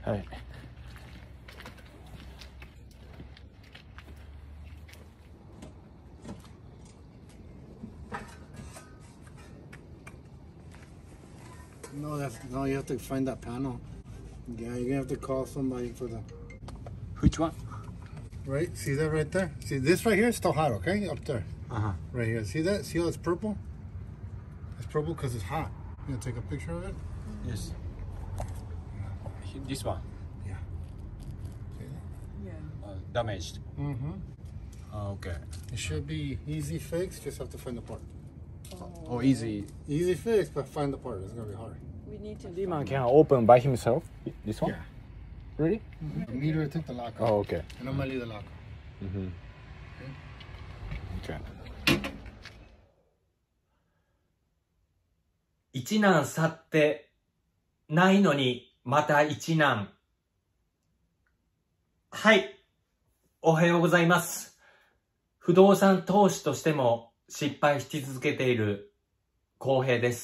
はい。 No, you have to find that panel. Yeah, you're gonna have to call somebody for the. Which one? Right, see that right there? See this right here is still hot, okay? Up there. Right here. See that? See how it's purple? It's purple because it's hot. You gonna take a picture of it? Yes. This one? Yeah. See that? Damaged. Okay. It should be easy fix, just have to find the part. Oh, easy. Easy fix, but find the part. It's gonna be hard. We need to. Demon can open by himself. This one? Yeah. Really? I need her to take the lock off. Oh, okay. And I'm gonna leave the lock. Okay. 一難去ってないのにまた一難。はい。おはようございます。不動産投資としても失敗し続けている浩平です。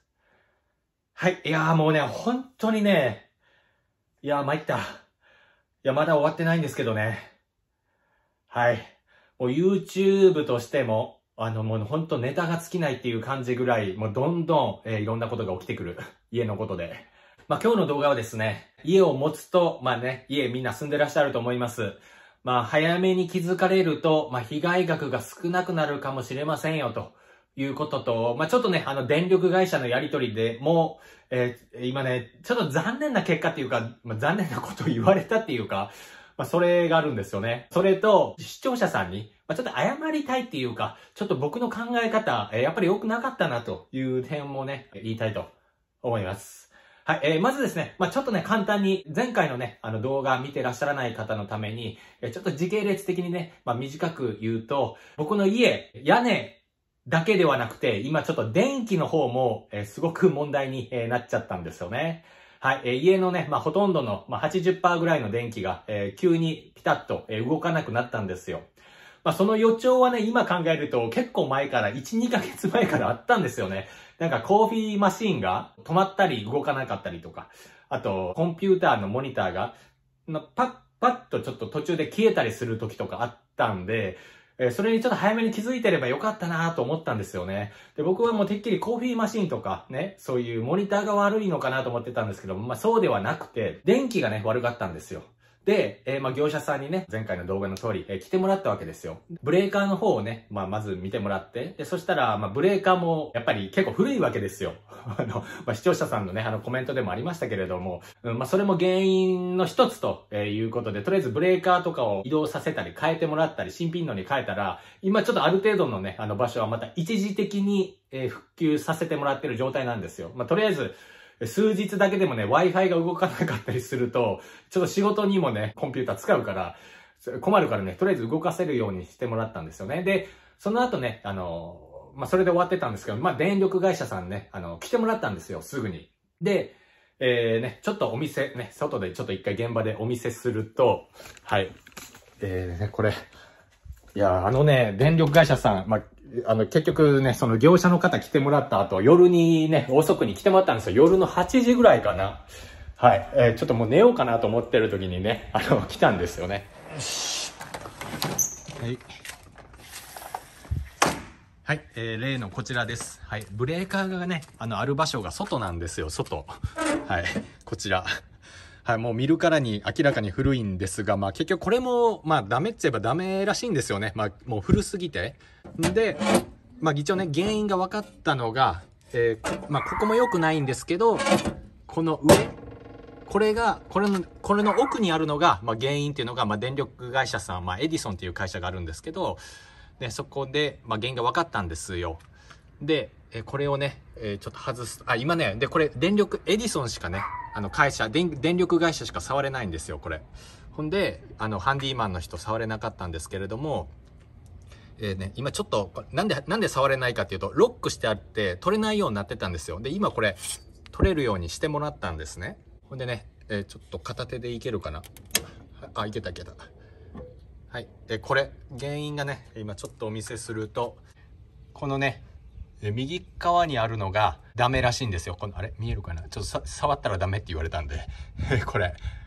はい。いやーもうね、本当にね、いやー参った。いや、まだ終わってないんですけどね。はい。もう YouTube としても、もうほんとネタが尽きないっていう感じぐらい、もうどんどん、いろんなことが起きてくる。家のことで。まあ今日の動画はですね、家を持つと、まあね、家みんな住んでらっしゃると思います。まあ早めに気づかれると、まあ被害額が少なくなるかもしれませんよということと、まあちょっとね、電力会社のやりとりでもう、今ね、ちょっと残念な結果っていうか、まあ残念なことを言われたっていうか、まあそれがあるんですよね。それと、視聴者さんに、ちょっと謝りたいっていうか、ちょっと僕の考え方、やっぱり良くなかったなという点もね、言いたいと思います。はい、まずですね、ちょっとね、簡単に、前回のね、動画見てらっしゃらない方のために、ちょっと時系列的にね、短く言うと、僕の家、屋根だけではなくて、今ちょっと電気の方も、すごく問題になっちゃったんですよね。はい、家のね、ほとんどの、80% ぐらいの電気が、急にピタッと、動かなくなったんですよ。その予兆はね、今考えると結構前から、1、2ヶ月前からあったんですよね。なんかコーヒーマシーンが止まったり動かなかったりとか、あとコンピューターのモニターがパッとちょっと途中で消えたりする時とかあったんで、それにちょっと早めに気づいてればよかったなと思ったんですよね。で、僕はもうてっきりコーヒーマシンとかね、そういうモニターが悪いのかなと思ってたんですけど、そうではなくて、電気がね、悪かったんですよ。で、業者さんにね、前回の動画の通り、来てもらったわけですよ。ブレーカーの方をね、まず見てもらって、で、そしたら、ブレーカーも、やっぱり結構古いわけですよ。視聴者さんのね、コメントでもありましたけれども、それも原因の一つということで、とりあえずブレーカーとかを移動させたり、変えてもらったり、新品のに変えたら、今ちょっとある程度のね、場所はまた一時的に、復旧させてもらってる状態なんですよ。とりあえず、数日だけでもね、Wi-Fi が動かなかったりすると、ちょっと仕事にもね、コンピューター使うから、困るからね、とりあえず動かせるようにしてもらったんですよね。で、その後ね、それで終わってたんですけど、電力会社さんね、来てもらったんですよ、すぐに。で、ね、ちょっとお店、ね、外でちょっと一回現場でお見せすると、はい。これ、いや、電力会社さん、結局ね、その業者の方来てもらった後、夜にね、遅くに来てもらったんですよ。夜の8時ぐらいかな。はい。ちょっともう寝ようかなと思ってる時にね、来たんですよね。はい。はい。例のこちらです。はい。ブレーカーがね、ある場所が外なんですよ、外。はい。こちら。はい、もう見るからに明らかに古いんですが、結局これも、ダメって言えばダメらしいんですよね。もう古すぎて。で、一応ね、原因が分かったのが、ここも良くないんですけど、この上、これの奥にあるのが、原因っていうのが、電力会社さん、エディソンっていう会社があるんですけど、で、そこで、原因が分かったんですよ。で、これをね、ちょっと外す。今ね、で、これ、エディソンしかね、電力会社しか触れないんですよ、これ。ほんで、ハンディマンの人触れなかったんですけれども、今ちょっと、なんで触れないかっていうと、ロックしてあって、取れないようになってたんですよ。で、今これ、取れるようにしてもらったんですね。ほんでね、ちょっと片手でいけるかな。いけた。はい。これ、原因がね、今ちょっとお見せすると、このね、右側にあるのがダメらしいんですよ。あれ見えるかな、ちょっと触ったらダメって言われたんでこれ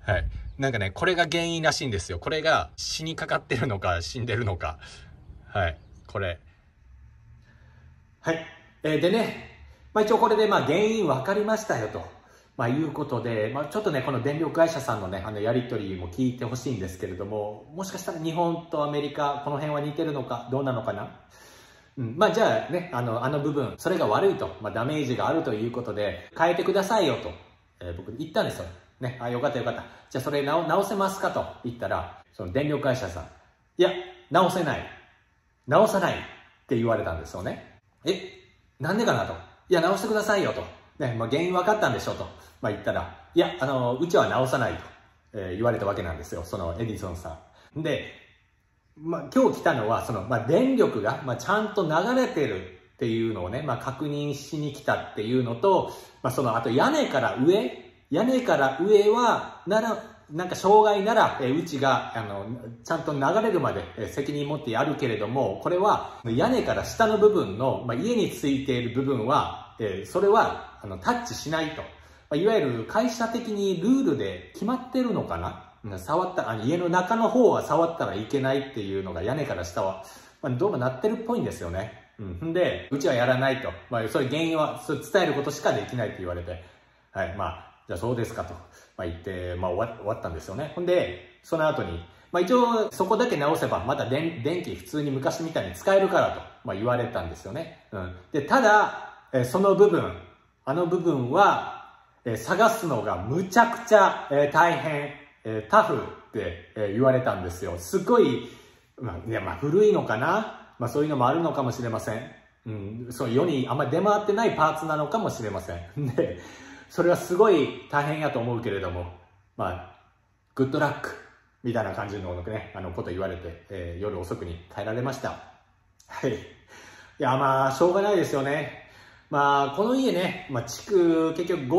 はい。なんかね、これが原因らしいんですよ。これが死にかかってるのか死んでるのか。はい。これ。はい。でね、一応これで原因分かりましたよと。いうことで、ちょっとね、この電力会社さんのね、やりとりも聞いてほしいんですけれども、もしかしたら日本とアメリカ、この辺は似てるのか、どうなのかな。じゃあね、あの部分、それが悪いと、ダメージがあるということで、変えてくださいよと、僕言ったんですよ。ね、よかったよかった。じゃあそれ直せますかと言ったら、その電力会社さん、いや、直せない。直さないって言われたんですよね。なんでかなと。いや、直してくださいよと。ね、原因分かったんでしょと。言ったら、いや、うちは直さないと、言われたわけなんですよ。そのエディソンさん。で、今日来たのは、電力が、ちゃんと流れてるっていうのをね、確認しに来たっていうのと、あと屋根から上は、なんか障害なら、うちが、ちゃんと流れるまで、責任持ってやるけれども、これは、屋根から下の部分の、家についている部分は、それは、タッチしないと。いわゆる会社的にルールで決まってるのかな。家の中の方は触ったらいけないっていうのが屋根から下は、どうもなってるっぽいんですよね。で、うちはやらないと。そういう原因は伝えることしかできないって言われて。はい、じゃあそうですかと。言って、終わったんですよね。ほんで、その後に、一応そこだけ直せば、また電気普通に昔みたいに使えるからと、言われたんですよね。で、ただ、その部分、あの部分は、探すのがむちゃくちゃ、大変、タフって言われたんですよ。すごい、古いのかな、そういうのもあるのかもしれません。そう世にあんまり出回ってないパーツなのかもしれません。で、それはすごい大変やと思うけれども、グッドラックみたいな感じのね、こと言われて、夜遅くに帰られました。はい。いや、しょうがないですよね。この家ね、築結局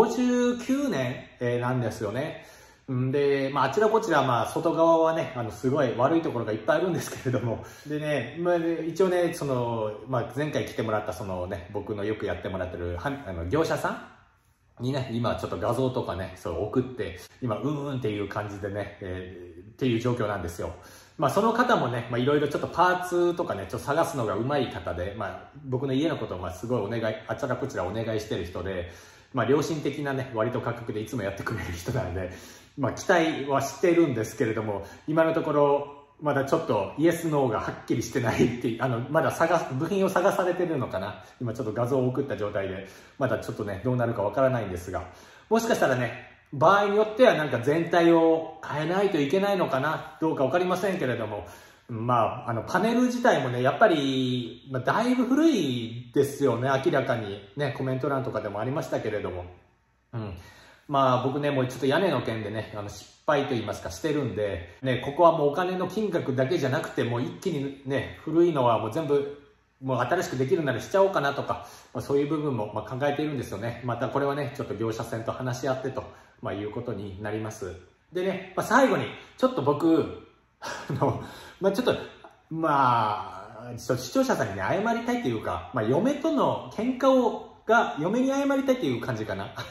59年、なんですよね。で、あちらこちら、外側はね、すごい悪いところがいっぱいあるんですけれども、でね、一応ね、前回来てもらった僕のよくやってもらってる、業者さんにね、今ちょっと画像とかね、送って、今、っていう感じでね、っていう状況なんですよ。その方もね、いろいろちょっとパーツとかね、ちょっと探すのが上手い方で、僕の家のことをすごいあちらこちらお願いしてる人で、良心的なね、割と価格でいつもやってくれる人なので、期待はしてるんですけれども、今のところ、まだちょっとイエスノーがはっきりしてないっていう、まだ部品を探されてるのかな。今ちょっと画像を送った状態で、まだちょっとね、どうなるかわからないんですが、もしかしたらね、場合によってはなんか全体を変えないといけないのかな、どうかわかりませんけれども、パネル自体もね、やっぱり、だいぶ古いですよね、明らかに。ね、コメント欄とかでもありましたけれども。僕ね、もうちょっと屋根の件でね、失敗と言いますかしてるんで、ね、ここはもうお金の金額だけじゃなくて、もう一気にね、古いのはもう全部、もう新しくできるならしちゃおうかなとか、そういう部分も考えているんですよね。またこれはね、ちょっと業者さんと話し合ってと、いうことになります。でね、最後に、ちょっと僕、ちょっと視聴者さんにね、謝りたいというか、嫁との喧嘩嫁に謝りたいっていう感じかな。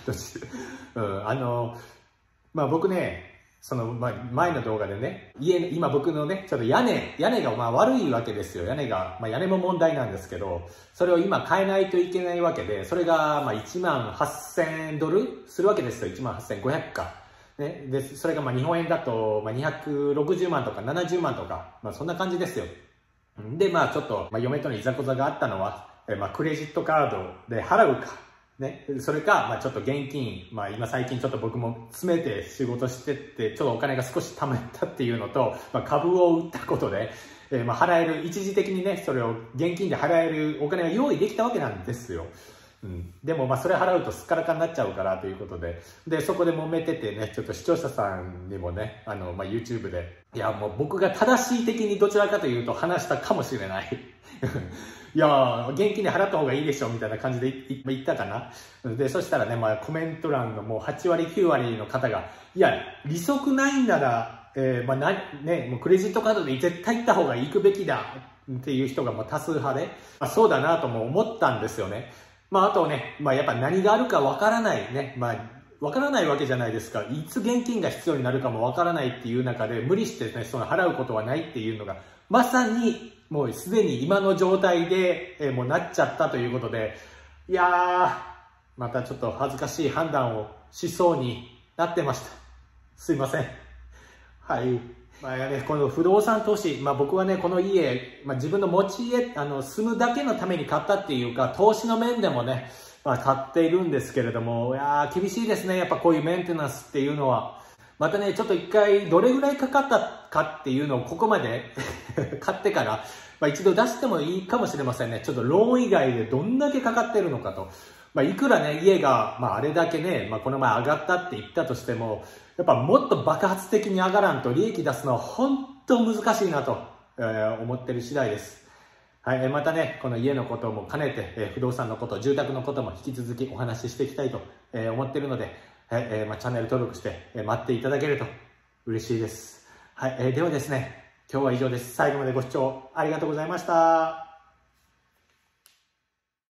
僕ね、前の動画でね、今僕のね、ちょっと屋根が悪いわけですよ。屋根も問題なんですけど、それを今変えないといけないわけで、それが$18,000するわけですよ。$18,500か。ね。で、それが日本円だと260万とか70万とか、そんな感じですよ。で、ちょっと、嫁とのいざこざがあったのは、クレジットカードで払うか、ね、それか、ちょっと現金、今最近ちょっと僕も詰めて仕事してって、ちょっとお金が少し貯めたっていうのと、株を売ったことで、払える、一時的にね、それを現金で払えるお金が用意できたわけなんですよ。でもそれ払うとすっからかになっちゃうからということで、そこで揉めててね、ちょっと視聴者さんにもね、YouTube で、いや、もう僕が正しい的にどちらかというと話したかもしれない。いや現金で払った方がいいでしょみたいな感じで言ったかな。で、そしたらね、コメント欄のもう8割9割の方が、いや、利息ないんなら、もうクレジットカードで絶対行った方が行くべきだっていう人が多数派で、そうだなとも思ったんですよね。あとね、やっぱ何があるかわからないね、 わからないわけじゃないですか。いつ現金が必要になるかもわからないっていう中で、無理してね、その払うことはないっていうのが、まさに、もうすでに今の状態で、もうなっちゃったということで、いやー、またちょっと恥ずかしい判断をしそうになってました。すいません。はい。まあね、この不動産投資、僕はね、この家、自分の持ち家、住むだけのために買ったっていうか、投資の面でもね、買っているんですけれども、いやー、厳しいですね。やっぱこういうメンテナンスっていうのは。またね、ちょっと一回どれぐらいかかったかっていうのをここまで買ってから、一度出してもいいかもしれませんね。ちょっとローン以外でどんだけかかってるのかと。いくらね、家が、あれだけね、この前上がったって言ったとしても、やっぱもっと爆発的に上がらんと利益出すのは本当難しいなと、思ってる次第です。はい、またね、この家のことも兼ねて、不動産のこと、住宅のことも引き続きお話ししていきたいと、思っているので、はい、チャンネル登録して、待っていただけると嬉しいです。はい、ではですね、今日は以上です。最後までご視聴ありがとうございました。